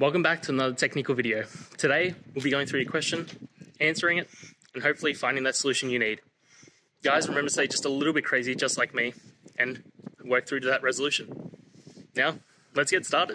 Welcome back to another technical video. Today, we'll be going through your question, answering it, and hopefully finding that solution you need. Guys, remember to stay just a little bit crazy, just like me, and work through to that resolution. Now, let's get started.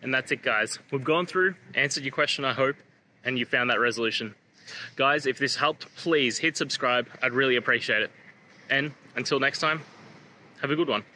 And that's it, guys. We've gone through, answered your question, I hope, and you found that resolution. Guys, if this helped, please hit subscribe. I'd really appreciate it. And until next time, have a good one.